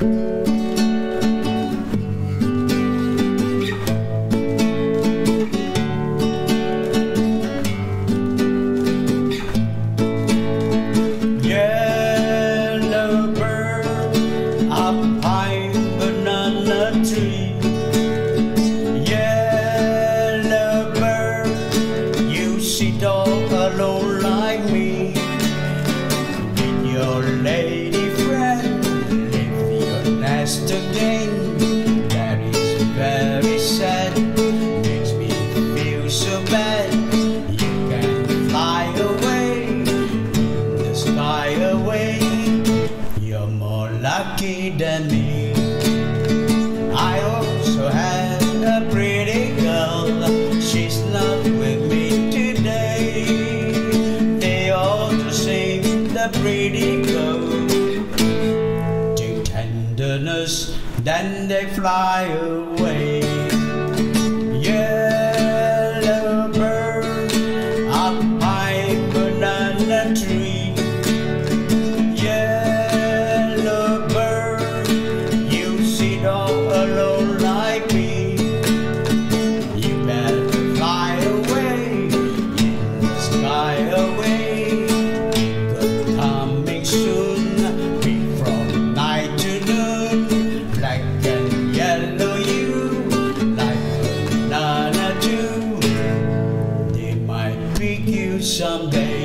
Yellow bird up high banana tree. Yellow bird, you sit all alone like me. With your lady friend, leave your nest again. That is very sad, makes me feel so bad. You can fly away in the sky away. You're more lucky than me. I also had a pretty girl, she's not with me today. They all the same, the pretty girl. To tenderness, then they fly away. Yellow bird up high banana tree. Yellow bird, you sit all alone like me. You better fly away in the sky away. Good coming soon, be from night to noon. Black and yellow you, like banana too. They might pick you someday.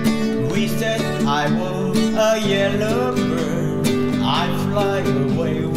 With that I want a yellow bird, I fly away